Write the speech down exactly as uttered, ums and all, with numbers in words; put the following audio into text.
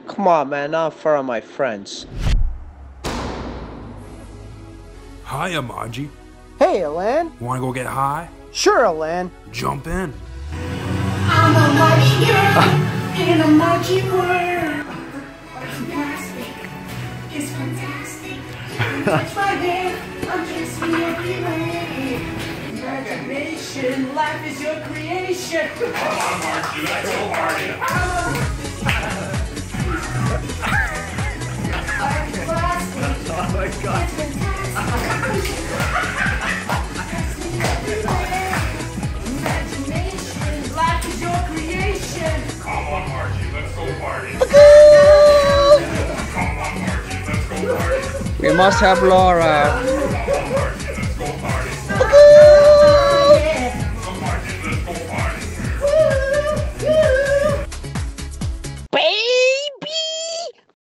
Come on, man, not in front of my friends. Hi, Amaji. Hey, Alan. Wanna go get high? Sure, Alan. Jump in. I'm a Margie girl in a Margie world. Fantastic. It's fantastic. Touch my hand, I'm just me everywhere. Imagination, life is your creation. Come on, Margie, let's go party. Oh my God. It's fantastic. Imagination, life is your creation. Come on, Margie, let's go party. Come on, Margie, let's go party. We must have Laura.